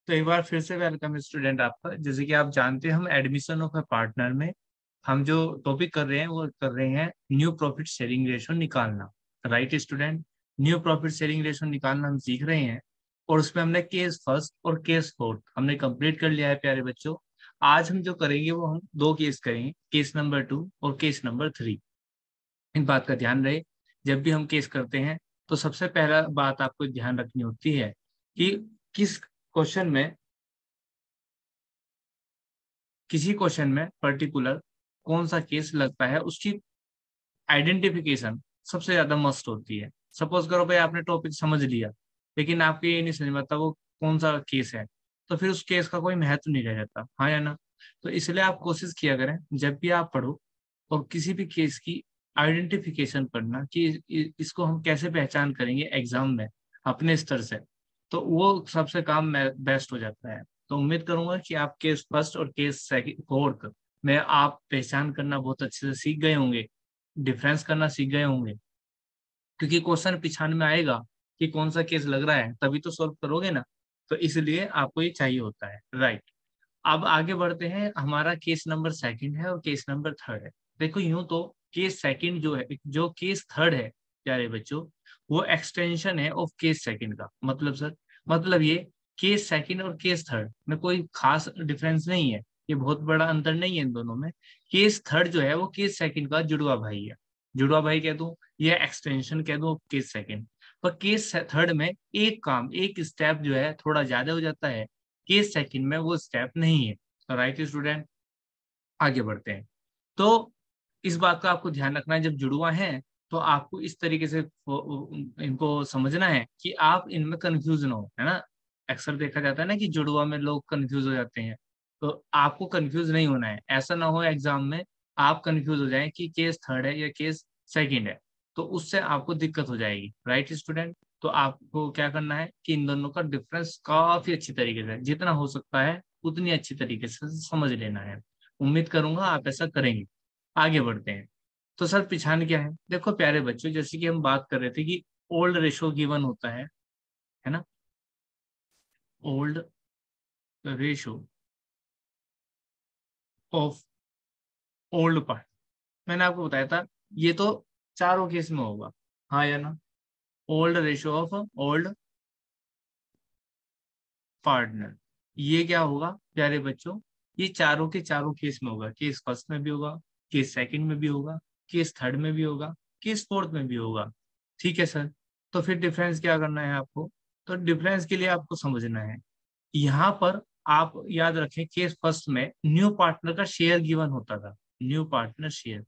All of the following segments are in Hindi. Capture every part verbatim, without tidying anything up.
तो एक बार फिर से वेलकम स्टूडेंट आपका। जैसे कि आप जानते हैं हम एडमिशन ऑफ ए पार्टनर में हम जो टॉपिक कर रहे हैं वो कर रहे हैं न्यू प्रॉफिट शेयरिंग रेशो निकालना। Right student, new profit sharing ratio निकालना हम सीख रहे हैं और उसमें हमने केस फर्स्ट और केस फोर्थ हमने कंप्लीट कर लिया है प्यारे बच्चों। आज हम जो करेंगे वो हम दो केस करेंगे, केस नंबर टू और केस नंबर थ्री। इन बात का ध्यान रहे, जब भी हम केस करते हैं तो सबसे पहला बात आपको ध्यान रखनी होती है कि किस क्वेश्चन में किसी क्वेश्चन में पर्टिकुलर कौन सा केस लगता है, उसकी आइडेंटिफिकेशन सबसे ज्यादा मस्ट होती है। सपोज करो भाई आपने टॉपिक समझ लिया लेकिन आपको ये नहीं समझ में आता वो कौन सा केस है, तो फिर उस केस का कोई महत्व नहीं रह जाता, हाँ या ना। तो इसलिए आप कोशिश किया करें जब भी आप पढ़ो और किसी भी केस की आइडेंटिफिकेशन करना कि इ- इसको हम कैसे पहचान करेंगे एग्जाम में अपने स्तर से, तो वो सबसे काम बेस्ट हो जाता है। तो उम्मीद करूंगा कि आप केस फर्स्ट और केस सेकंड फोर्थ में आप पहचान करना बहुत अच्छे से सीख गए होंगे, डिफरेंस करना सीख गए होंगे, क्योंकि क्वेश्चन पिछान में आएगा कि कौन सा केस लग रहा है तभी तो सॉल्व करोगे ना। तो इसलिए आपको ये चाहिए होता है, राइट। अब आगे बढ़ते हैं, हमारा केस नंबर सेकंड है और केस नंबर थर्ड है। देखो यूं तो केस सेकंड जो है, जो केस थर्ड है प्यारे बच्चों, वो एक्सटेंशन है ऑफ केस सेकंड का। मतलब सर, मतलब ये केस सेकंड और केस थर्ड में कोई खास डिफरेंस नहीं है, ये बहुत बड़ा अंतर नहीं है इन दोनों में। केस थर्ड जो है वो केस सेकंड का जुड़वा भाई है, जुड़वा भाई कह दूं या एक्सटेंशन कह दूं केस सेकंड। पर केस थर्ड में एक काम, एक स्टेप जो है थोड़ा ज्यादा हो जाता है, केस सेकंड में वो स्टेप नहीं है। तो राइट स्टूडेंट, आगे बढ़ते हैं। तो इस बात का आपको ध्यान रखना है, जब जुड़वा है तो आपको इस तरीके से वो- इनको समझना है कि आप इनमें कंफ्यूज ना हो, है ना। अक्सर देखा जाता है ना कि जुड़वा में लोग कंफ्यूज हो जाते हैं, तो आपको कंफ्यूज नहीं होना है। ऐसा ना हो एग्जाम में आप कंफ्यूज हो जाएं कि केस थर्ड है या केस सेकंड है, तो उससे आपको दिक्कत हो जाएगी। राइट स्टूडेंट, तो आपको क्या करना है कि इन दोनों का डिफरेंस काफी अच्छी तरीके से, जितना हो सकता है उतनी अच्छी तरीके से समझ लेना है। उम्मीद करूंगा आप ऐसा करेंगे। आगे बढ़ते हैं। तो सर पिछान क्या है, देखो प्यारे बच्चों, जैसे कि हम बात कर रहे थे कि ओल्ड रेशो गिवन होता है है ना। Old ratio of old part, मैंने आपको बताया था ये तो चारों केस में होगा, हाँ या ना। Old ratio of old partner, ये क्या होगा प्यारे बच्चों, ये चारों के चारों केस में होगा। केस फर्स्ट में भी होगा, केस सेकंड में भी होगा, केस थर्ड में भी होगा, केस फोर्थ में भी होगा। ठीक है सर, तो फिर डिफरेंस क्या करना है आपको, तो डिफरेंस के लिए आपको समझना है, यहाँ पर आप याद रखें केस फर्स्ट में न्यू पार्टनर का शेयर गिवन होता था, new partner share,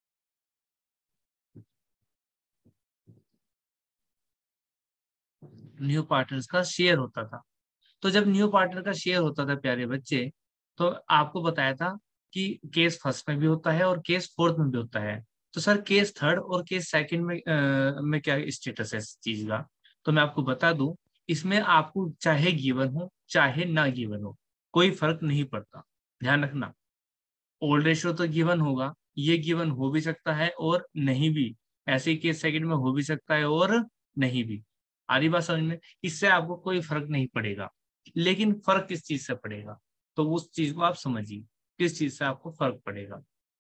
new partner का शेयर होता था। तो जब न्यू पार्टनर का शेयर होता था प्यारे बच्चे, तो आपको बताया था कि केस फर्स्ट में भी होता है और केस फोर्थ में भी होता है। तो सर केस थर्ड और केस सेकंड में अ, में क्या स्टेटस है इस चीज का, तो मैं आपको बता दूं, इसमें आपको चाहे गिवन हो चाहे ना गिवन हो कोई फर्क नहीं पड़ता। ध्यान रखना, ओल्ड रेशियो तो गिवन होगा, ये गिवन हो भी सकता है और नहीं भी, ऐसे ही केस सेकंड में हो भी सकता है और नहीं भी। आ रही बात समझ में, इससे आपको कोई फर्क नहीं पड़ेगा। लेकिन फर्क किस चीज से पड़ेगा, तो उस चीज को आप समझिए, किस चीज से आपको फर्क पड़ेगा।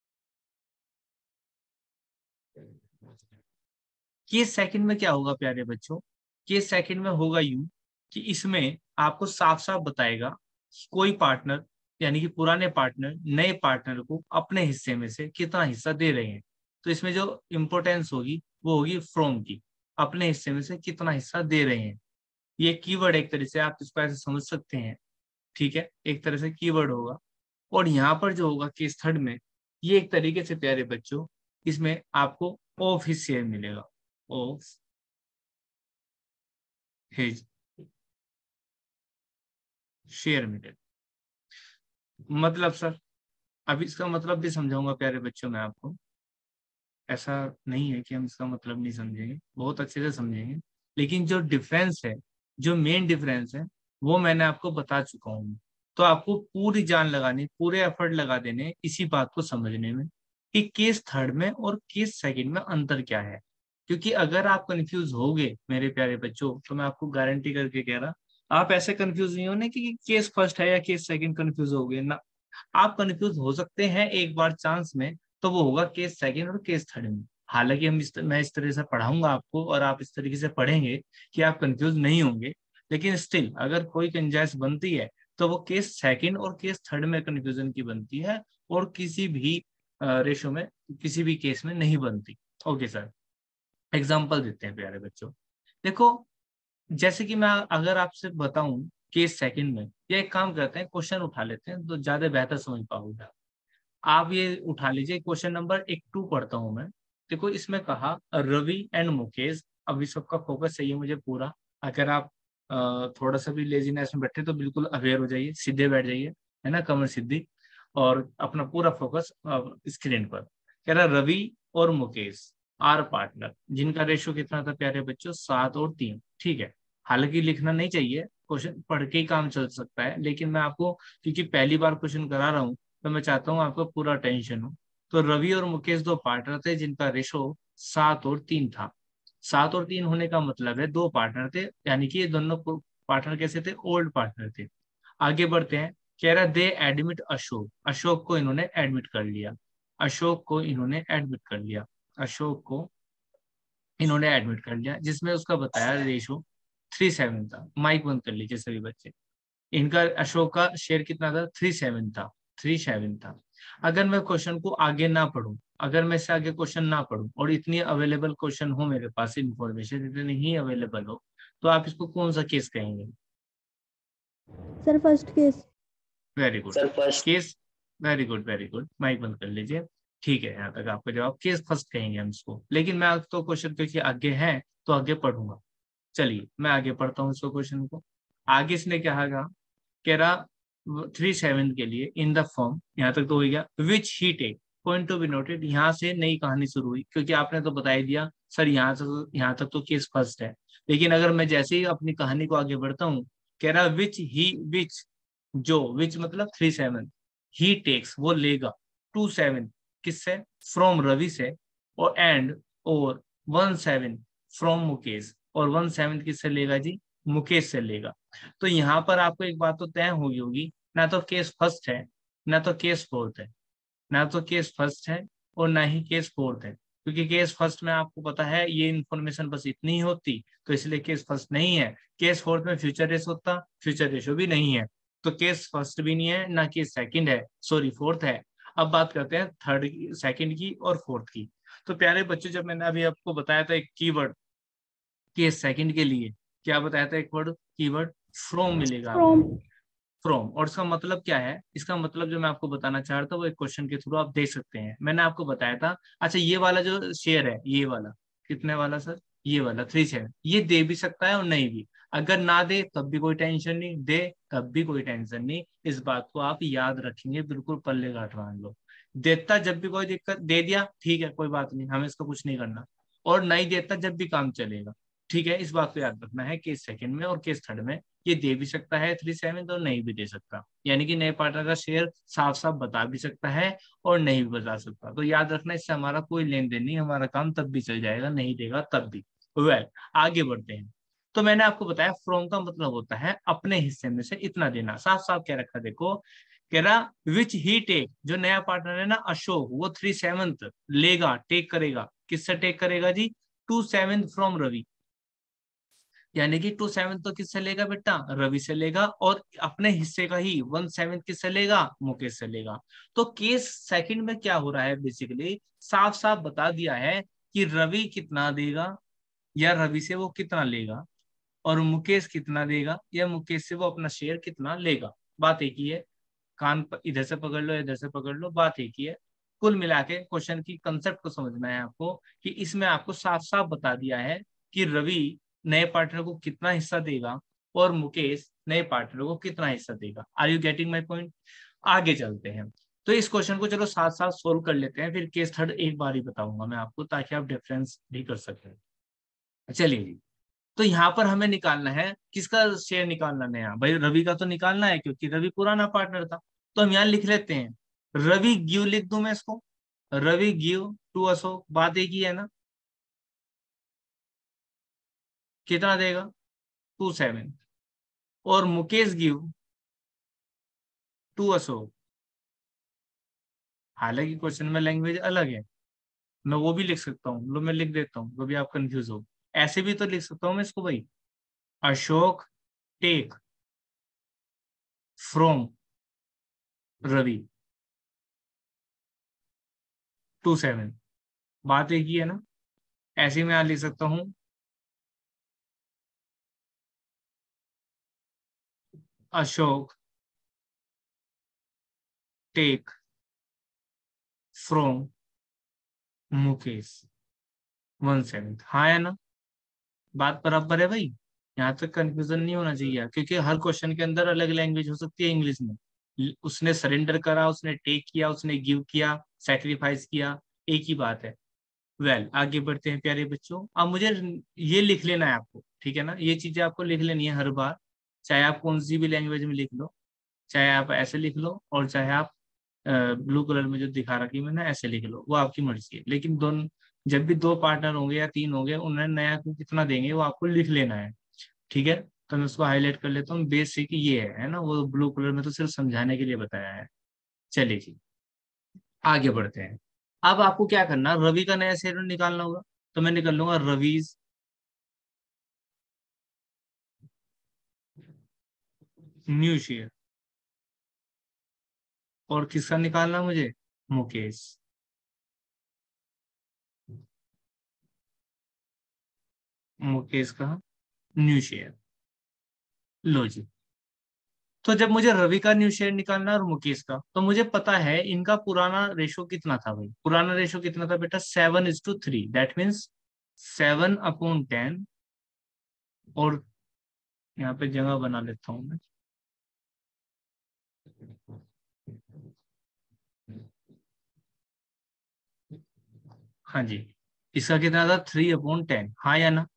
केस सेकंड में क्या होगा प्यारे बच्चों, केस सेकंड में होगा यूं कि इसमें आपको साफ साफ बताएगा कि कोई पार्टनर, यानी कि पुराने पार्टनर नए पार्टनर को अपने हिस्से में से कितना हिस्सा दे रहे हैं। तो इसमें जो इम्पोर्टेंस होगी वो होगी फ्रॉम की, अपने हिस्से में से कितना हिस्सा दे रहे हैं। ये कीवर्ड एक तरह से आप इसको ऐसे समझ सकते हैं, ठीक है, एक तरह से कीवर्ड होगा। और यहाँ पर जो होगा केस थर्ड में, ये एक तरीके से प्यारे बच्चों इसमें आपको ऑफ हिज शेयर मिलेगा, ऑफ हिज शेयर मिलेगा। मतलब सर, अब इसका मतलब भी समझाऊंगा प्यारे बच्चों मैं आपको, ऐसा नहीं है कि हम इसका मतलब नहीं समझेंगे, बहुत अच्छे से समझेंगे। लेकिन जो डिफरेंस है, जो मेन डिफरेंस है, वो मैंने आपको बता चुका हूँ। तो आपको पूरी जान लगानी, पूरे एफर्ट लगा देने इसी बात को समझने में कि केस थर्ड में और केस सेकंड में अंतर क्या है। क्योंकि अगर आप कंफ्यूज होगे मेरे प्यारे बच्चों, तो मैं आपको गारंटी करके कह रहा आप ऐसे कंफ्यूज नहीं होने कि केस फर्स्ट है या केस सेकंड, कंफ्यूज हो गए ना। आप कंफ्यूज हो सकते हैं एक बार चांस में, तो वो होगा केस सेकंड और केस थर्ड में। हालांकि हम इस मैं इस तरह से पढ़ाऊंगा आपको और आप इस तरीके से पढ़ेंगे कि आप कंफ्यूज नहीं होंगे, लेकिन स्टिल अगर कोई गुंजाइश बनती है तो वो केस सेकंड और केस थर्ड में कंफ्यूजन की बनती है, और किसी भी रेशो में, किसी भी केस में नहीं बनती। ओके सर, एग्जाम्पल देते हैं प्यारे बच्चों। देखो, जैसे कि मैं अगर आपसे बताऊं केस सेकंड में, या एक काम करते हैं क्वेश्चन उठा लेते हैं तो ज्यादा बेहतर समझ पाओगे। आप ये उठा लीजिए क्वेश्चन नंबर एक टू पढ़ता हूं मैं। देखो इसमें कहा रवि एंड मुकेश, अभी सबका फोकस चाहिए मुझे पूरा। अगर आप अ, थोड़ा सा भी लेजीनेस में बैठे तो बिल्कुल अवेयर हो जाइए, सीधे बैठ जाइए, है ना, कमर सीधी, और अपना पूरा फोकस स्क्रीन पर। कह रहा रवि और मुकेश आर पार्टनर, जिनका रेशियो कितना था प्यारे बच्चों, सात और तीन। ठीक है, हालांकि लिखना नहीं चाहिए, क्वेश्चन पढ़ के ही काम चल सकता है, लेकिन मैं आपको क्योंकि पहली बार क्वेश्चन करा रहा हूँ तो मैं चाहता हूँ आपको पूरा टेंशन हो। तो रवि और मुकेश दो पार्टनर थे जिनका रेशो सात और तीन था। सात और तीन होने का मतलब है दो पार्टनर थे, यानी कि ये दोनों पार्टनर कैसे थे, ओल्ड पार्टनर थे। आगे बढ़ते हैं, कह रहा दे एडमिट अशोक, अशोक को इन्होंने एडमिट कर लिया, अशोक को इन्होंने एडमिट कर लिया, अशोक को इन्होंने एडमिट कर लिया, जिसमें उसका बताया रेशो थ्री सेवन था। माइक बंद कर लीजिए सभी बच्चे। इनका अशोक का शेयर कितना था, थ्री सेवन था, थ्री सेवन था। अगर मैं क्वेश्चन को आगे ना पढूं, अगर मैं इससे आगे क्वेश्चन ना पढूं और इतनी अवेलेबल क्वेश्चन हो मेरे पास, इंफॉर्मेशन इतनी ही अवेलेबल हो, तो आप इसको कौन सा केस कहेंगे? Sir first case. Very good sir, first case. Very good very good, mic बंद कर लीजिए। ठीक है, यहाँ तक आपका जवाब, केस फर्स्ट कहेंगे हम इसको। लेकिन मैं तो क्वेश्चन क्योंकि आगे है तो आगे पढ़ूंगा। चलिए मैं आगे पढ़ता हूँ इसको, क्वेश्चन को। आगे इसने क्या कहा, कह रहा थ्री सेवन के लिए इन द फॉर्म, यहाँ तक तो हो गया, which he take, point to be noted, यहाँ से नई कहानी शुरू हुई, क्योंकि आपने तो बता ही दिया सर यहाँ तक, यहाँ तक तो केस फर्स्ट है। लेकिन अगर मैं जैसे ही अपनी कहानी को आगे बढ़ता हूँ, कह रहा विच ही विच, जो विच मतलब थ्री सेवन, ही टेक्स वो लेगा, टू सेवन किससे, फ्रॉम रवि से, और एंड और वन सेवन फ्रॉम मुकेश, और वन सेवन किससे लेगा जी, मुकेश से लेगा। तो यहाँ पर आपको एक बात तो तय होगी होगी, ना तो केस फर्स्ट है, ना तो केस फोर्थ है, ना तो केस फर्स्ट है और ना ही केस फोर्थ है। क्योंकि केस फर्स्ट में आपको पता है ये इन्फॉर्मेशन बस इतनी ही होती, तो इसलिए केस फर्स्ट नहीं है। केस फोर्थ में फ्यूचर रेस होता, फ्यूचर रेशो भी नहीं है, तो केस फर्स्ट भी नहीं है, ना केस सेकंड है, सॉरी फोर्थ है। अब बात करते हैं थर्ड की, सेकंड की और फोर्थ की। तो प्यारे बच्चों, जब मैंने अभी आपको बताया था एक कीवर्ड केस सेकंड के लिए, क्या बताया था, एक वर्ड कीवर्ड फ्रॉम मिलेगा फ्रॉम। आपको, फ्रॉम। और इसका मतलब क्या है, इसका मतलब जो मैं आपको बताना चाह रहा था वो एक क्वेश्चन के थ्रू आप देख सकते हैं। मैंने आपको बताया था, अच्छा ये वाला जो शेयर है, ये वाला कितने वाला सर, ये वाला थ्री सेवन, ये दे भी सकता है और नहीं भी। अगर ना दे तब भी कोई टेंशन नहीं, दे तब भी कोई टेंशन नहीं। इस बात को आप याद रखेंगे, बिल्कुल पल्ले गांठ बांध लो। देता जब भी कोई दिक्कत, दे दिया ठीक है कोई बात नहीं, हमें इसका कुछ नहीं करना, और नहीं देता जब भी काम चलेगा। ठीक है, इस बात को याद रखना है, केस सेकंड में और केस थर्ड में ये दे भी सकता है थ्री सेवन और नहीं भी दे सकता, यानी कि नए पार्टनर का शेयर साफ साफ बता भी सकता है और नहीं भी बता सकता। तो याद रखना, इससे हमारा कोई लेन देन नहीं, हमारा काम तब भी चल जाएगा, नहीं देगा तब भी। वेल, आगे बढ़ते हैं। तो मैंने आपको बताया फ्रॉम का मतलब होता है अपने हिस्से में से इतना देना, साफ साफ कह रखा देखो, कह रहा विच ही टेक, जो नया पार्टनर है ना अशोक, वो थ्री सेवंथ लेगा, टेक करेगा, किससे टेक करेगा जी, टू सेवंथ फ्रॉम रवि, यानी कि टू सेवन तो किससे लेगा बेटा, रवि से लेगा, और अपने हिस्से का ही वन सेवन किससे लेगा, मुकेश से लेगा। तो केस सेकंड में क्या हो रहा है, बेसिकली साफ साफ बता दिया है कि रवि कितना देगा या रवि से वो कितना लेगा, और मुकेश कितना देगा या मुकेश से वो अपना शेयर कितना लेगा। बात एक ही है, कान प- इधर से पकड़ लो इधर से पकड़ लो, बात एक ही है। कुल मिला के क्वेश्चन की कंसेप्ट को समझना है आपको, कि इसमें आपको साफ साफ बता दिया है कि रवि नए पार्टनर को कितना हिस्सा देगा और मुकेश नए पार्टनर को कितना हिस्सा देगा। Are you getting my point? आगे चलते हैं। तो इस क्वेश्चन को चलो साथ साथ सोल्व कर लेते हैं, फिर केस थर्ड एक बार ही बताऊंगा मैं आपको, ताकि आप डिफरेंस भी कर सकें। चलिए जी, तो यहाँ पर हमें निकालना है किसका शेयर निकालना, नया भाई रवि का तो निकालना है, क्योंकि रवि पुराना पार्टनर था। तो हम यहाँ लिख लेते हैं, रवि गिव लिख दूं मैं इसको, रवि गिव टू अशोक, बात एक ही है ना, कितना देगा, टू सेवन। और मुकेश गिव टू अशोक। हालांकि क्वेश्चन में लैंग्वेज अलग है, मैं वो भी लिख सकता हूँ, लो मैं लिख देता हूँ, वो भी आप कंफ्यूज हो। ऐसे भी तो लिख सकता हूँ मैं इसको भाई, Ashok take from Ravi two seven. बात एक ही है ना। ऐसे ही मैं यहाँ लिख सकता हूँ, Ashok take from Mukesh one seven. हाँ है ना, बात बराबर है भाई। यहाँ तक कंफ्यूजन नहीं होना चाहिए, क्योंकि हर क्वेश्चन के अंदर अलग लैंग्वेज हो सकती है इंग्लिश में। ल- उसने सरेंडर करा, उसने टेक किया, उसने गिव किया, सेक्रीफाइस किया, एक ही बात है। वेल well, आगे बढ़ते हैं प्यारे बच्चों। अब मुझे ये लिख लेना है आपको, ठीक है ना, ये चीजें आपको लिख लेनी है हर बार, चाहे आप कौन सी भी लैंग्वेज में लिख लो, चाहे आप ऐसे लिख लो और चाहे आप ब्लू कलर में जो दिखा रखी मैंने ऐसे लिख लो, वो आपकी मर्जी है। लेकिन दोनों, जब भी दो पार्टनर होंगे या तीन होंगे, उन्हें नया को कितना देंगे वो आपको लिख लेना है, ठीक है। तो मैं उसको हाईलाइट कर लेता हूँ। बेसिक ये है है ना, वो ब्लू कलर में तो सिर्फ समझाने के लिए बताया है। चलिए जी, आगे बढ़ते हैं। अब आपको क्या करना, रवि का नया शेयर निकालना होगा। तो मैं निकाल लूंगा रवीज न्यू शेयर। और किसका निकालना मुझे, मुकेश मुकेश का न्यू शेयर। लो जी। तो जब मुझे रवि का न्यू शेयर निकालना है और मुकेश का, तो मुझे पता है इनका पुराना रेशो कितना था भाई। पुराना रेशो कितना था बेटा, seven is to three. That means seven upon ten. और यहाँ पे जगह बना लेता हूँ मैं। हाँ जी, इसका कितना था, थ्री अपॉन टेन, हाँ या ना।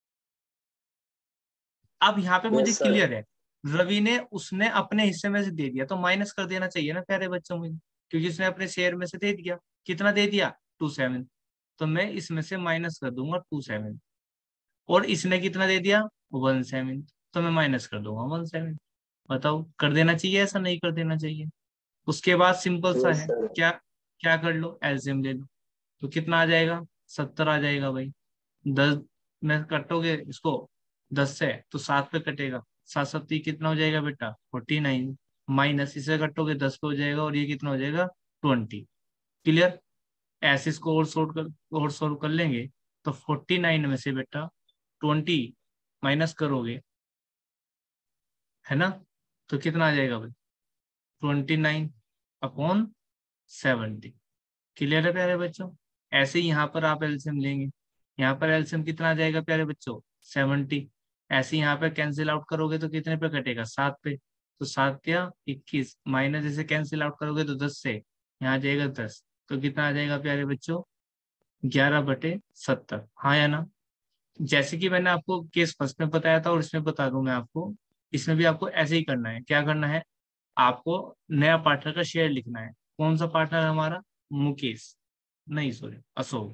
अब यहाँ पे मुझे यस सर। क्लियर है, रवि ने उसने अपने हिस्से में से दे दिया, तो माइनस कर देना चाहिए ना प्यारे बच्चों मुझे, क्योंकि उसने अपने शेयर में से दे दिया। कितना दे दिया, टू सेवन। तो मैं इसमें से माइनस कर दूंगा टू सेवन। और इसने कितना दे दिया, वन सेवन। तो मैं माइनस कर दूंगा वन सेवन। बताओ, कर देना चाहिए ऐसा, नहीं कर देना चाहिए। उसके बाद सिंपल सा यस है, सर। क्या क्या कर लो, एलसीएम ले लो। तो कितना आ जाएगा, सत्तर आ जाएगा भाई। दस में कटोगे इसको दस से तो सात पे कटेगा, सात सत्ती कितना हो जाएगा बेटा, फोर्टी नाइन। माइनस इसे कटोगे दस पे हो जाएगा, और ये कितना हो जाएगा, ट्वेंटी। क्लियर। ऐसे इसको और सोल्व कर और सोल्व कर लेंगे। तो फोर्टी नाइन में से बेटा ट्वेंटी माइनस करोगे, है ना, तो कितना आ जाएगा भाई, twenty nine upon seventy. Clear है प्यारे बच्चों। ऐसे ही यहाँ पर आप एलसीएम लेंगे, यहाँ पर एलसीएम कितना आ जाएगा प्यारे बच्चों, सेवेंटी। ऐसे यहाँ पे कैंसिल आउट करोगे तो कितने पे कटेगा, सात पे। तो सात या इक्कीस, माइनस जैसे कैंसिल आउट करोगे तो दस से यहाँ आ जाएगा दस। तो कितना आ जाएगा प्यारे बच्चों, ग्यारह बटे सत्तर, हाँ या ना। जैसे कि मैंने आपको केस फर्स्ट में बताया था और इसमें बता दूं मैं आपको, इसमें भी आपको ऐसे ही करना है। क्या करना है, आपको नया पार्टनर का शेयर लिखना है। कौन सा पार्टनर है हमारा, मुकेश, नहीं सॉरी अशोक।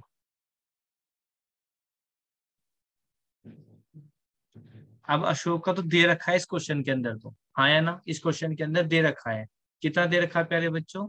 अब अशोक का तो दे रखा है इस क्वेश्चन के अंदर, तो हाँ या ना, इस क्वेश्चन के अंदर दे रखा है। कितना दे रखा है प्यारे बच्चों,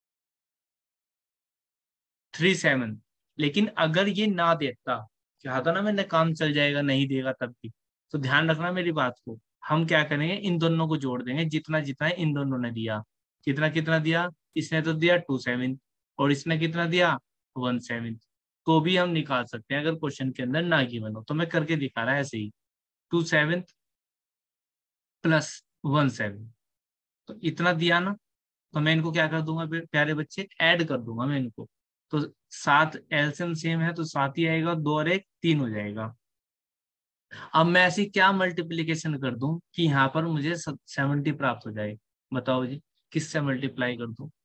थ्री सेवन। लेकिन अगर ये ना देता, क्या था ना मैंने, काम चल जाएगा, नहीं देगा तब भी। तो ध्यान रखना मेरी बात को। हम क्या करेंगे, इन दोनों को जोड़ देंगे, जितना जितना इन दोनों ने दिया। कितना कितना दिया, इसने तो दिया टू सेवन, और इसने कितना दिया, वन सेवन। तो भी हम निकाल सकते हैं अगर क्वेश्चन के अंदर ना गिवन हो। तो मैं करके दिखा रहा है ऐसे ही, two seven plus one seven. तो इतना दिया ना, तो मैं इनको क्या कर दूंगा प्यारे बच्चे, ऐड कर दूंगा मैं इनको। तो सात एलसीएम सेम है तो सात ही आएगा, दो और एक तीन हो जाएगा। अब मैं ऐसी क्या मल्टीप्लीकेशन कर दूं कि यहाँ पर मुझे सेवेंटी प्राप्त हो जाए, बताओ जी, किससे मल्टीप्लाई कर दूं।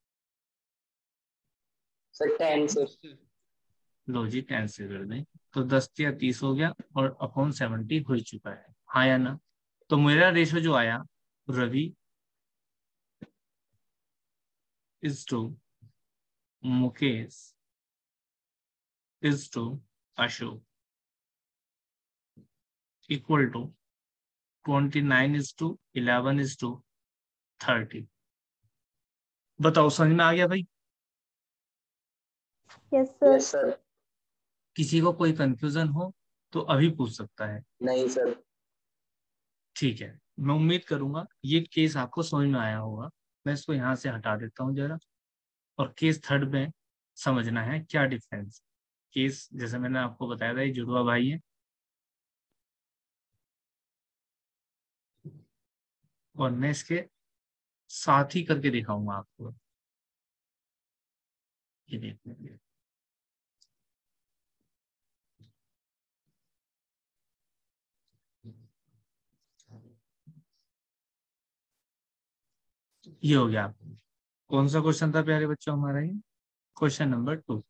सर टेन से। लो जी, टेन से कर दें। तो दस या तीस हो गया, और अपॉन सेवेंटी हो ही चुका है, हाँ या ना। तो मेरा रेशो जो आया, Ravi is to Mukesh is to Ashok equal to twenty nine is to eleven is to thirty. बताओ समझ में आ गया भाई? Yes yes sir. सर। किसी को कोई कंफ्यूजन हो तो अभी पूछ सकता है। नहीं सर। ठीक है, मैं उम्मीद करूंगा ये केस आपको समझ में आया होगा। मैं इसको यहाँ से हटा देता हूँ जरा, और केस थर्ड में समझना है क्या डिफरेंस। केस जैसे मैंने आपको बताया था, ये जुड़वा भाई है, और मैं इसके साथ ही करके दिखाऊंगा आपको। ये देखिए, ये हो गया आपको। कौन सा क्वेश्चन था प्यारे बच्चों हमारा? ये क्वेश्चन नंबर टू।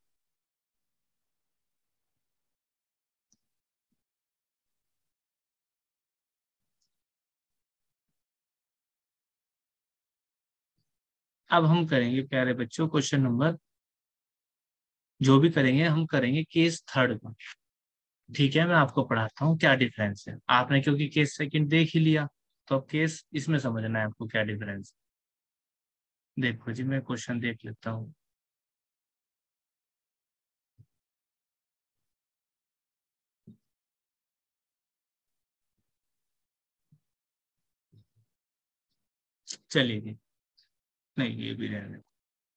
अब हम करेंगे प्यारे बच्चों क्वेश्चन नंबर, जो भी करेंगे हम करेंगे केस थर्ड का। ठीक है, मैं आपको पढ़ाता हूँ क्या डिफरेंस है। आपने क्योंकि केस सेकंड देख ही लिया, तो अब केस इसमें समझना है आपको क्या डिफरेंस है। देखो जी, मैं क्वेश्चन देख लेता हूँ। चलिए जी, नहीं ये भी रहने दो।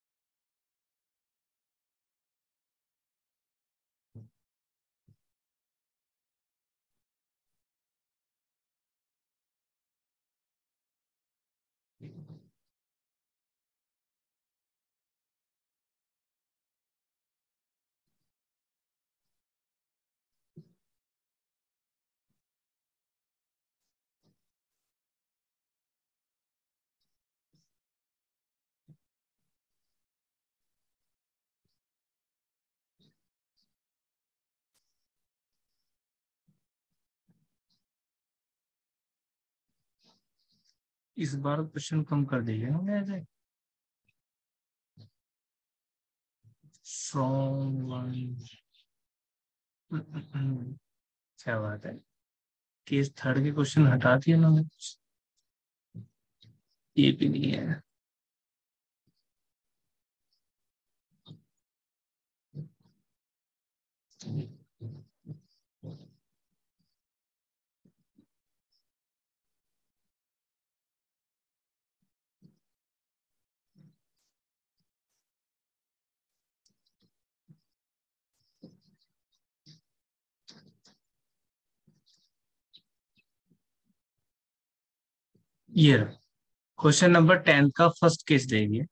इस बार क्वेश्चन कम कर दीजिए ना मेरे, फ्रॉम वन। क्या बात है, केस थर्ड के क्वेश्चन हटा दिए उन्होंने, ये भी नहीं है। ये क्वेश्चन नंबर टेन का फर्स्ट केस देखिए।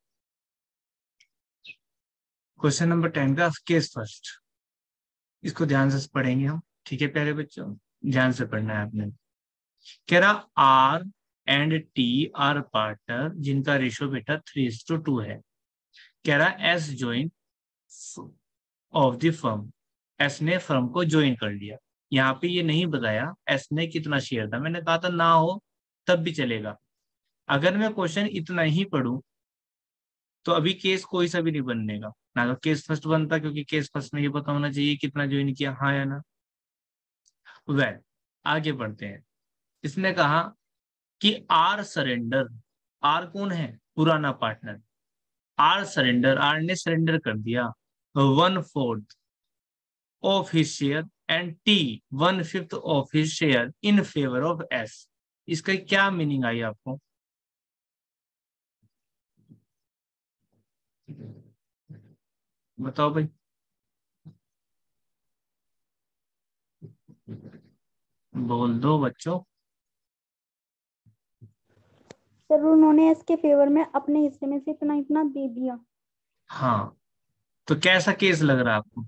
क्वेश्चन नंबर टेन का केस फर्स्ट, इसको ध्यान से पढ़ेंगे हम। ठीक है प्यारे बच्चों, ध्यान से पढ़ना है आपने। कह रहा R and T are partner जिनका रेशियो बेटा थ्री इज टू टू है। कह रहा S join of the firm, S ने फर्म को ज्वाइन कर लिया। यहाँ पे ये नहीं बताया एस ने कितना शेयर था। मैंने कहा था ना हो तब भी चलेगा। अगर मैं क्वेश्चन इतना ही पढ़ूं तो अभी केस कोई सा भी नहीं बनेगा ना, तो केस फर्स्ट बनता, क्योंकि केस फर्स्ट में ये पता होना चाहिए कितना ज्वाइन किया, हाँ या ना। वेल, आगे बढ़ते हैं। इसने कहा कि आर सरेंडर, आर कौन है? पुराना पार्टनर। आर सरेंडर, आर ने सरेंडर कर दिया one fourth of his share and T one fifth of his share in favour of S. इसका क्या मीनिंग आई आपको? बताओ भाई, बोल दो बच्चों। सर उन्होंने इसके फेवर में अपने हिस्से में से इतना इतना दे दिया। हाँ, तो कैसा केस लग रहा है आपको?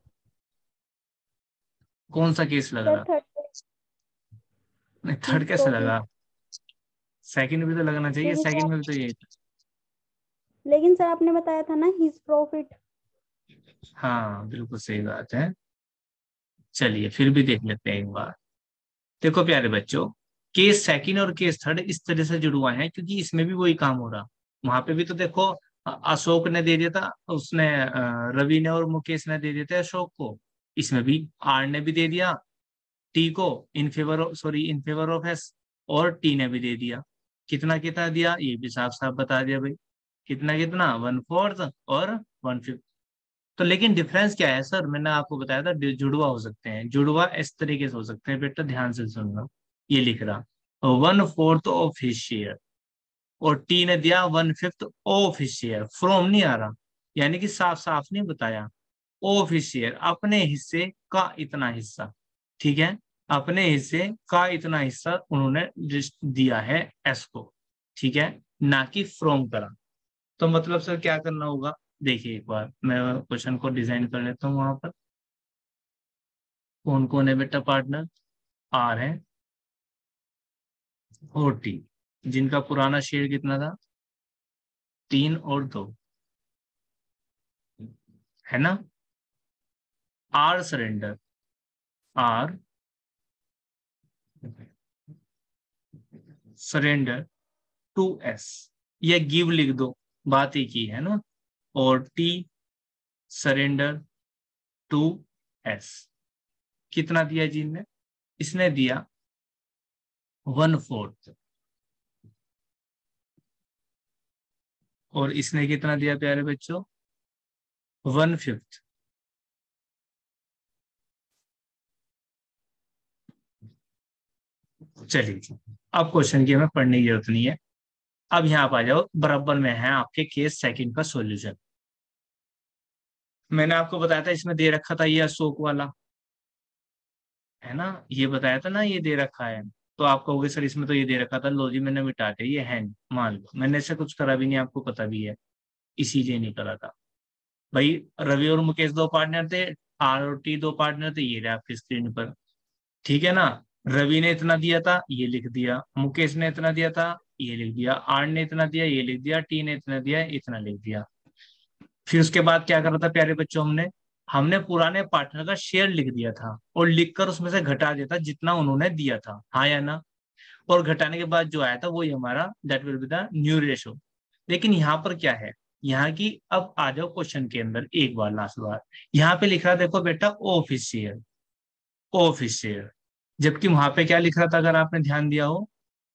कौन सा केस लग सर रहा? थर्ड नहीं, हिज थर्ड कैसे प्रॉफिट। लगा? सेकंड भी तो लगना चाहिए, लेकिन सेकंड सर में भी तो यही था। लेकिन सर आपने बताया था ना हिज प्रॉफिट। हाँ बिल्कुल सही बात है। चलिए फिर भी देख लेते हैं एक बार। देखो प्यारे बच्चों, केस सेकंड और केस थर्ड इस तरह से जुड़वा है क्योंकि इसमें भी वही काम हो रहा। वहां पे भी तो देखो, अ- अशोक ने दे दिया था, उसने अ, रवि ने और मुकेश ने दे दिए थे अशोक को। इसमें भी आर ने भी दे दिया टी को in favour, sorry in favour of S. और टी ने भी दे दिया। कितना कितना दिया ये भी साफ साफ बता दिया भाई, कितना कितना वन फोर्थ और वन फिफ्थ। तो लेकिन डिफरेंस क्या है सर, मैंने आपको बताया था जुड़वा हो सकते हैं, जुड़वा इस तरीके से हो सकते हैं बेटा, ध्यान से सुनना। ये लिख रहा one fourth of his share, और टी ने दिया one fifth of his share, from नहीं आ रहा, यानी कि साफ साफ नहीं बताया। ऑफ हिज शेयर अपने हिस्से का इतना हिस्सा, ठीक है, अपने हिस्से का इतना हिस्सा उन्होंने दिया है एस को, ठीक है, ना कि फ्रॉम करा। तो मतलब सर क्या करना होगा, देखिए एक बार मैं क्वेश्चन को डिजाइन कर लेता हूँ। वहां पर कौन कौन है बेटा पार्टनर, आर है और टी, जिनका पुराना शेयर कितना था, तीन और दो, है ना। R surrender, R surrender to S, या गिव लिख दो, बात एक ही है ना। और टी सरेंडर टू एस, कितना दिया जी ने, इसने दिया वन फोर्थ, और इसने कितना दिया प्यारे बच्चों, वन फिफ्थ। चलिए अब क्वेश्चन की हमें पढ़ने की जरूरत नहीं है। अब यहाँ पर आ जाओ, बराबर में है आपके केस सेकंड का सॉल्यूशन। मैंने आपको बताया था इसमें दे रखा था ये अशोक वाला, है ना, ये बताया था ना, ये दे रखा है। तो आप कहोगे सर इसमें तो ये दे रखा था, लो जी मैंने मिटा के ये है नहीं, मान लो मैंने ऐसा कुछ करा भी नहीं, आपको पता भी है, इसीलिए नहीं करा था। भाई रवि और मुकेश दो पार्टनर थे, आर और टी दो पार्टनर थे, ये रहे आपकी स्क्रीन पर, ठीक है ना। रवि ने इतना दिया था ये लिख दिया, मुकेश ने इतना दिया था ये लिख दिया, आर ने इतना दिया ये लिख दिया, टी ने इतना दिया इतना लिख दिया। फिर उसके बाद क्या करा था प्यारे बच्चों, हमने हमने पुराने पार्टनर का शेयर लिख दिया था, और लिखकर उसमें से घटा दिया था जितना उन्होंने दिया था, हाँ या ना। और घटाने के बाद जो आया था वही हमारा that will be the new ratio. लेकिन यहाँ पर क्या है, यहाँ की अब आ जाओ क्वेश्चन के अंदर एक बार, लास्ट बार यहाँ पे लिख रहा देखो बेटा ऑफिशियल, ऑफिशियल, जबकि वहां पे क्या लिख रहा था अगर आपने ध्यान दिया हो,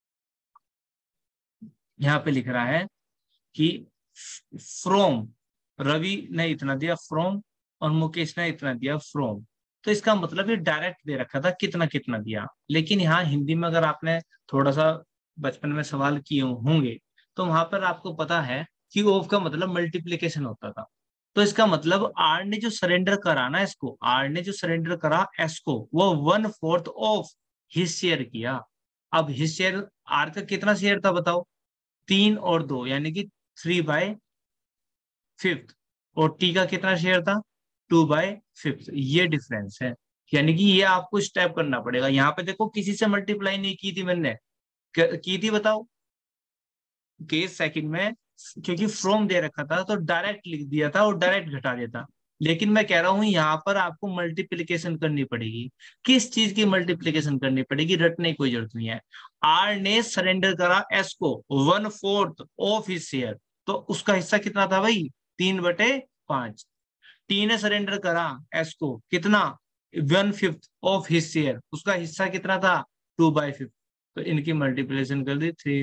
यहाँ पे लिख रहा है कि फ्रोम, रवि ने इतना दिया फ्रोम, और मुकेश ने इतना दिया फ्रोम। तो इसका मतलब ये डायरेक्ट दे रखा था कितना कितना दिया। लेकिन यहाँ हिंदी में अगर आपने थोड़ा सा बचपन में सवाल किए होंगे, तो वहां पर आपको पता है कि ऑफ का मतलब मल्टीप्लीकेशन होता था। तो इसका मतलब आर ने जो सरेंडर करा ना इसको, आर ने जो सरेंडर करा एस को, वो one fourth of his share किया। अब हिज शेयर, आर का कितना शेयर था बताओ, तीन और दो, यानी कि थ्री बाय फिफ्थ, और टी का कितना शेयर था, टू बाय फिफ्थ, ये डिफरेंस है। यानी कि ये आपको स्टेप करना पड़ेगा। यहाँ पे देखो किसी से मल्टीप्लाई नहीं की थी मैंने, की थी बताओ, केस सेकंड में क्योंकि फ्रॉम दे रखा था तो डायरेक्ट लिख दिया था और डायरेक्ट घटा देता। लेकिन मैं कह रहा हूं यहाँ पर आपको मल्टीप्लीकेशन करनी पड़ेगी। किस चीज की मल्टीप्लीकेशन करनी पड़ेगी, रटने की कोई जरूरत नहीं है। आर ने सरेंडर करा एस को one fourth of his share, तो उसका हिस्सा कितना था भाई, तीन बटे पांच। टी ने सरेंडर करा एस को कितना, one fifth of his share, उसका हिस्सा कितना था, टू बाई फिफ्थ। तो इनकी मल्टीप्लीकेशन कर दी थ्री।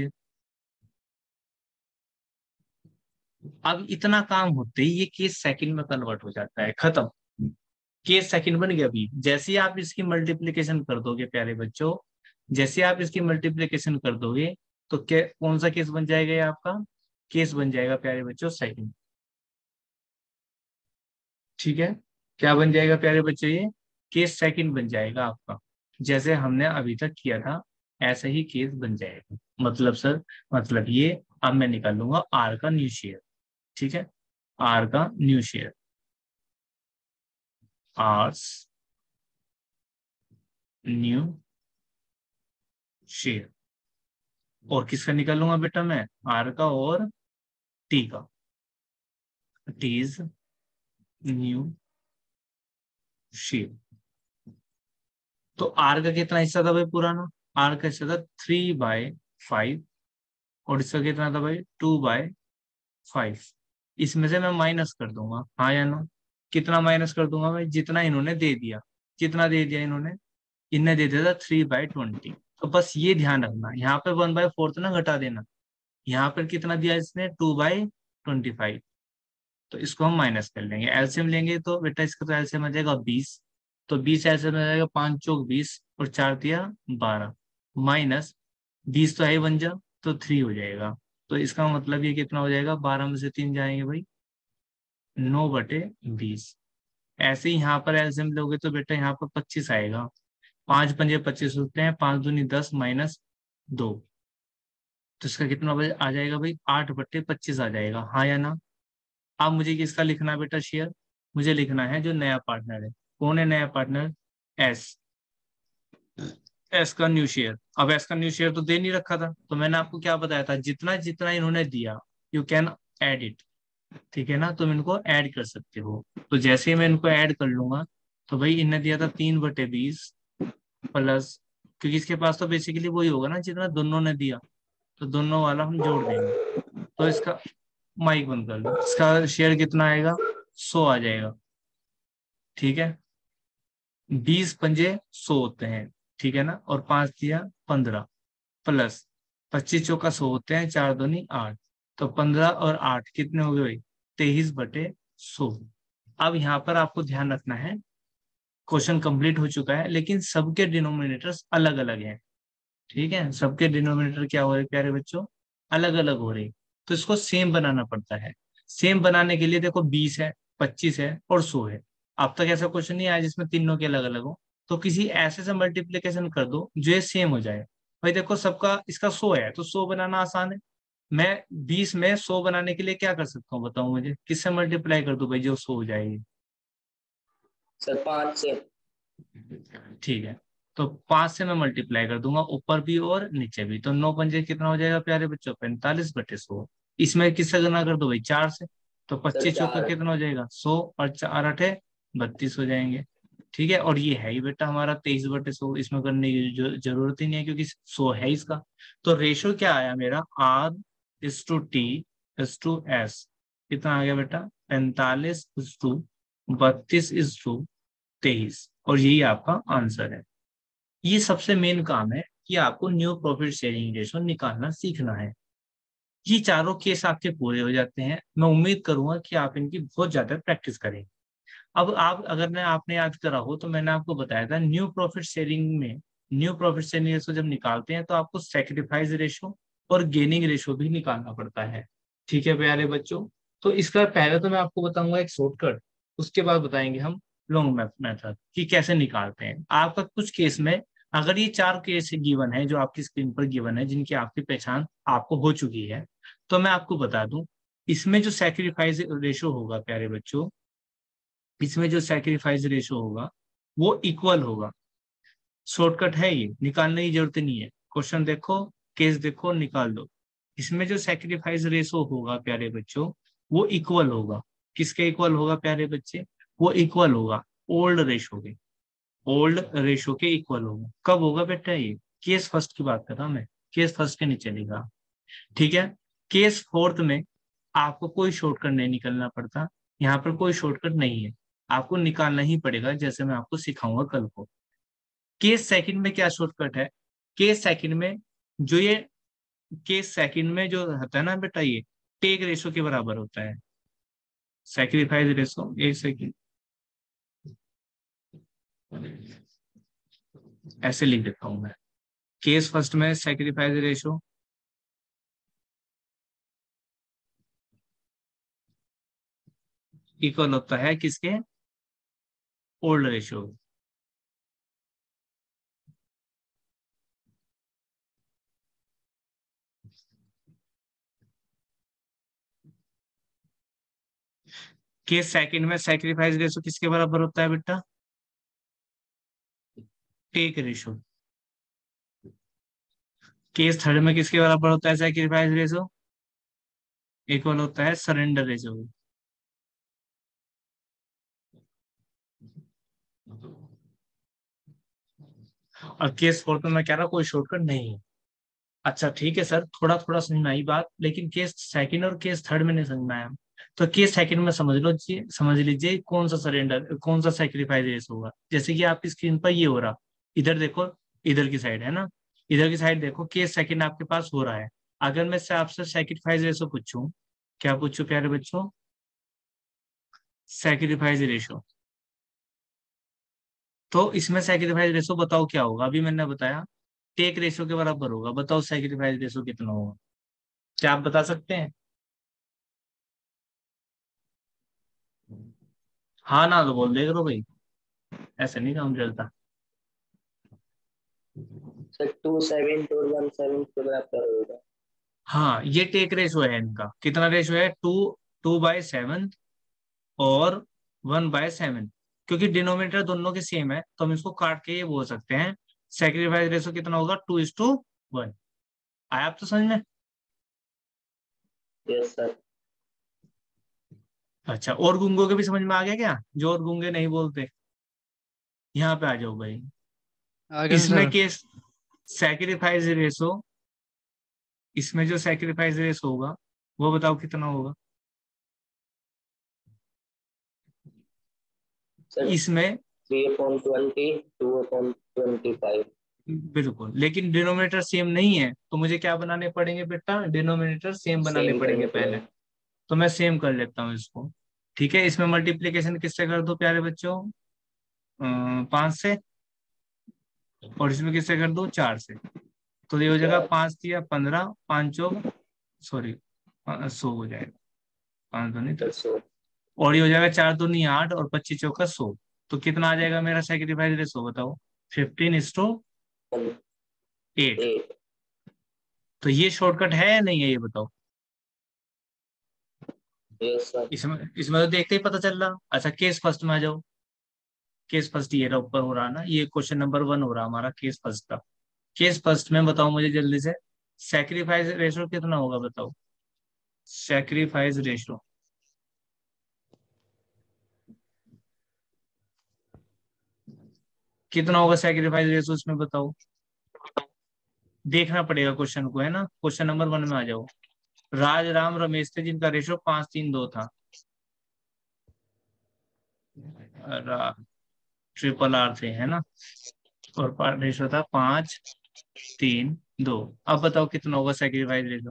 अब इतना काम होते ही ये केस सेकंड में कन्वर्ट हो जाता है, खत्म, केस सेकंड बन गया। अभी जैसे ही आप इसकी मल्टीप्लीकेशन कर दोगे प्यारे बच्चों, जैसे आप इसकी मल्टीप्लीकेशन कर दोगे, तो क्या कौन सा केस बन जाएगा ये आपका, केस बन जाएगा प्यारे बच्चों सेकंड, ठीक है। क्या बन जाएगा प्यारे बच्चों, ये केस सेकंड बन जाएगा आपका। जैसे हमने अभी तक किया था ऐसे ही केस बन जाएगा। मतलब सर, मतलब ये अब मैं निकालूंगा आर का न्यू शेयर, ठीक है, आर का new share, R's new share. और किसका निकालूंगा बेटा मैं, आर का और टी का, टीज न्यू शेयर। तो आर का कितना हिस्सा था भाई पुराना, आर का हिस्सा था थ्री बाय फाइव, और इसका कितना था भाई, टू बाय फाइव। इसमें से मैं माइनस कर दूंगा, हाँ या ना। कितना माइनस कर दूंगा भाई, जितना इन्होंने दे दिया। कितना दे दिया इन्होंने, इनने दे दिया था थ्री बाय ट्वेंटी। तो बस ये ध्यान रखना, यहाँ पे वन बाय फोर्थ ना घटा देना, यहाँ पर कितना दिया इसने, टू बाई ट्वेंटी फाइव, तो इसको हम माइनस कर लेंगे। एलसीएम लेंगे तो बेटा इसका तो एलसीएम आ जाएगा बीस, तो बीस एलसीएम आ जाएगा, पांच चौक बीस और चार दिया बारह, माइनस बीस तो है बन जा, तो थ्री हो जाएगा। तो इसका मतलब ये कितना हो जाएगा, बारह में से तीन जाएंगे भाई, नौ बटे बीस। ऐसे ही यहाँ पर एलसीएम लोगे तो बेटा यहाँ पर पच्चीस आएगा, पांच पंजे पच्चीस होते हैं, पांच दूनी दस माइनस दो, तो इसका कितना आ जाएगा भाई, आठ बट्टे पच्चीस आ जाएगा, हाँ या ना। अब मुझे किसका लिखना है बेटा शेयर, मुझे लिखना है जो नया पार्टनर है। कौन है नया पार्टनर, एस, एस का न्यू शेयर। अब एस का न्यू शेयर तो दे नहीं रखा था, तो मैंने आपको क्या बताया था, जितना जितना इन्होंने दिया यू कैन ऐड इट, ठीक है ना, तुम इनको ऐड कर सकते हो। तो जैसे ही मैं इनको ऐड कर लूंगा, तो भाई इन्हें दिया था तीन बटे बीस प्लस, क्योंकि इसके पास तो बेसिकली वही होगा ना जितना दोनों ने दिया, तो दोनों वाला हम जोड़ देंगे। तो इसका माइक बंद कर लो, इसका शेयर कितना आएगा, सौ आ जाएगा, ठीक है, बीस पंजे सौ होते हैं, ठीक है ना, और पांच दिया पंद्रह, प्लस पच्चीस चौका सौ होते हैं, चार दूनी आठ, तो पंद्रह और आठ कितने हो गए भाई, तेईस बटे सौ। अब यहाँ पर आपको ध्यान रखना है, क्वेश्चन कंप्लीट हो चुका है, लेकिन सबके डिनोमिनेटर्स अलग अलग हैं, ठीक है, सबके डिनोमिनेटर क्या हो रहे प्यारे बच्चों, अलग अलग हो रहे, तो इसको सेम बनाना पड़ता है। सेम बनाने के लिए देखो बीस है, पच्चीस है और सौ है, अब तक ऐसा क्वेश्चन नहीं आया जिसमें तीनों के अलग अलग हो, तो किसी ऐसे से मल्टीप्लीकेशन कर दो जो ये सेम हो जाए। भाई देखो सबका इसका सौ है, तो सौ बनाना आसान है, मैं बीस में सौ बनाने के लिए क्या कर सकता हूँ बताओ मुझे, किससे मल्टीप्लाई कर दो भाई जो सौ हो जाएगी, सर पाँच से, ठीक है, तो पांच से मैं मल्टीप्लाई कर दूंगा ऊपर भी और नीचे भी, तो नौ पंजे कितना हो जाएगा प्यारे बच्चों, पैंतालीस बटे सौ। इसमें किससे गुना कर दो भाई, चार से, तो सर पच्चीस चौका चार, कितना हो जाएगा, सौ, और चार अठे बत्तीस हो जाएंगे, ठीक है। और ये है ही बेटा हमारा तेईस बटे सौ, इसमें करने की जो, जरूरत ही नहीं है क्योंकि सौ है इसका। तो रेशो क्या आया मेरा, R is to T is to S, कितना आ गया बेटा, पैंतालीस इज टू बत्तीस इज टू तेईस, और यही आपका आंसर है। ये सबसे मेन काम है कि आपको न्यू प्रॉफिट शेयरिंग रेशो निकालना सीखना है। ये चारों केस आपके पूरे हो जाते हैं, मैं उम्मीद करूंगा कि आप इनकी बहुत ज्यादा प्रैक्टिस करें। अब आप अगर मैं आपने याद करा हो तो मैंने आपको बताया था न्यू प्रॉफिट शेयरिंग में, न्यू प्रॉफिट शेयरिंग रेशो जब निकालते हैं तो आपको सैक्रिफाइस रेशो और गेनिंग रेशो भी निकालना पड़ता है, ठीक है प्यारे बच्चों। तो इसका पहले तो मैं आपको बताऊंगा एक शॉर्टकट, उसके बाद बताएंगे हम लॉन्ग मेथड कि कैसे निकालते हैं। आपका कुछ केस में अगर ये चार केस गिवन है जो आपकी स्क्रीन पर गिवन है, जिनकी आपकी पहचान आपको हो चुकी है, तो मैं आपको बता दूं, इसमें जो सैक्रिफाइस रेशो होगा प्यारे बच्चों, इसमें जो सैक्रिफाइस रेशो होगा वो इक्वल होगा। शॉर्टकट है ये, निकालने की जरूरत नहीं है, क्वेश्चन देखो, केस देखो, निकाल दो। इसमें जो सैक्रिफाइस रेशो होगा प्यारे बच्चों वो इक्वल होगा, किसके इक्वल होगा प्यारे बच्चे, वो इक्वल होगा ओल्ड रेशो के, ओल्ड रेशो के इक्वल होगा। कब होगा बेटा ये, केस फर्स्ट की बात कर रहा हूं मैं, केस फर्स्ट के नीचे लिखा, ठीक है। केस फोर्थ में आपको कोई शॉर्टकट नहीं निकलना पड़ता, यहाँ पर कोई शॉर्टकट नहीं है, आपको निकालना ही पड़ेगा जैसे मैं आपको सिखाऊंगा कल को। केस सेकंड में क्या शॉर्टकट है, केस सेकंड में जो ये केस सेकंड में जो होता है ना बेटा, ये टेक रेशो के बराबर होता है, सैक्रिफाइस रेशो, एक सेकंड ऐसे लिख देता हूं मैं, केस फर्स्ट में सैक्रिफाइस रेशो इक्वल होता है किसके, ओल्ड रेशो। केस सेकंड में सैक्रिफाइस रेशो किसके बराबर होता है बेटा, टेक रेशो। केस थर्ड में किसके बराबर होता है सैक्रिफाइस रेशो, इक्वल होता है सरेंडर रेशो। और केस फोर्थ में मैं कह रहा हूं कोई शॉर्टकट नहीं है। अच्छा ठीक है सर, थोड़ा थोड़ा समझ में आई बात, लेकिन केस सेकंड और केस थर्ड में नहीं समझ में आया। तो केस सेकंड में समझ लो जी, समझ लीजिए कौन सा सरेंडर, कौन सा सैक्रिफाइस रेस होगा। जैसे कि आपकी स्क्रीन पर ये हो रहा, इधर देखो, इधर की साइड है ना, इधर की साइड देखो, केस सेकंड आपके पास हो रहा है। अगर मैं से आपसे सैक्रिफाइस रेशो पूछूं, क्या पूछूं प्यारे बच्चों? Sacrifice ratio. तो इसमें सैक्रिफाइस रेशो बताओ क्या होगा? अभी मैंने बताया टेक रेशो के बराबर होगा। बताओ सैक्रिफाइस रेशो कितना होगा? क्या आप बता सकते हैं? हाँ ना तो बोल दे करो भाई, ऐसे नहीं काम चलता। सर टू सेवन और वन सेवन के बराबर होगा। हाँ, ये टेक रेशो है इनका। कितना रेशो है? टू टू बाय सेवन और वन बाय सेवन। क्योंकि डिनोमिनेटर दोनों के सेम है तो हम इसको काट के ये बोल सकते हैं सैक्रिफाइस रेशो कितना होगा? Two is to one. आया आप तो समझ में? Yes sir. अच्छा, और गुंगों के भी समझ में आ गया क्या? जो और गुंगे नहीं बोलते, यहाँ पे आ जाओ भाई। आगे इसमें सर। केस सैक्रिफाइस रेशो, इसमें जो सैक्रिफाइस रेशो होगा वो बताओ कितना होगा? सर इसमें three upon twenty, two upon twenty five. बिल्कुल, लेकिन डिनोमिनेटर सेम नहीं है तो मुझे क्या बनाने पड़ेंगे बेटा? डिनोमिनेटर सेम बनाने सेम पड़ेंगे करने पहले। पड़ेंगे। तो मैं सेम कर लेता हूँ इसको। ठीक है, इसमें मल्टीप्लीकेशन किससे कर दो प्यारे बच्चों? पांच से। और इसमें किससे कर दो? चार से। तो ये हो जाएगा पांच दिया पंद्रह, पांचों सॉरी सौ हो जाएगा। पांच दो नहीं दस। सो और ये हो जाएगा चार दो नहीं आठ और पच्चीस चौका सौ। तो कितना आ जाएगा मेरा सैक्रिफाइस रेशो बताओ? Fifteen is to eight. Eight. तो ये शॉर्टकट है या नहीं है ये बताओ? Yes sir. इसमें इसमें तो देखते ही पता चल रहा। अच्छा, केस फर्स्ट में आ जाओ। केस फर्स्ट ये रहा, ऊपर हो रहा ना, ये क्वेश्चन नंबर वन हो रहा हमारा केस फर्स्ट का। केस फर्स्ट में बताओ मुझे जल्दी से, सैक्रिफाइस रेशो कितना होगा बताओ? सैक्रिफाइस रेशो कितना होगा? सैक्रिफाइस रेशो इसमें बताओ। देखना पड़ेगा क्वेश्चन को, है ना। क्वेश्चन नंबर वन में आ जाओ। राज राम रमेश थे जिनका रेशो पांच तीन दो था। ट्रिपल आर थे, है ना। और रेशो था पांच तीन दो। अब बताओ कितना होगा सैक्रिफाइस रेशो?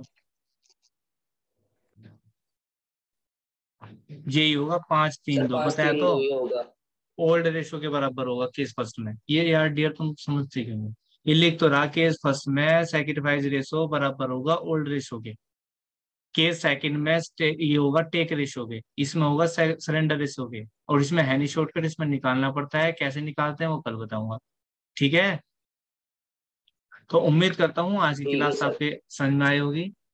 यही होगा, पांच तीन सर दो पाँच बताया तीन तो। दो ही होगा। ओल्ड रेशो के बराबर होगा केस फर्स्ट में। ये यार डियर तुम समझ सीखेंगे। ये लिख तो रहा, केस फर्स्ट में सैक्रिफाइस रेशो बराबर होगा ओल्ड रेशो के। केस सेकंड में ये होगा टेक रेशो के। इसमें होगा सरेंडर रेशो के। और इसमें है नहीं शॉर्टकट, इसमें निकालना पड़ता है। कैसे निकालते हैं वो कल बताऊंगा। ठीक है, तो उम्मीद करता हूँ आज की ठीक है क्लास सर। आपके समझ में आई होगी।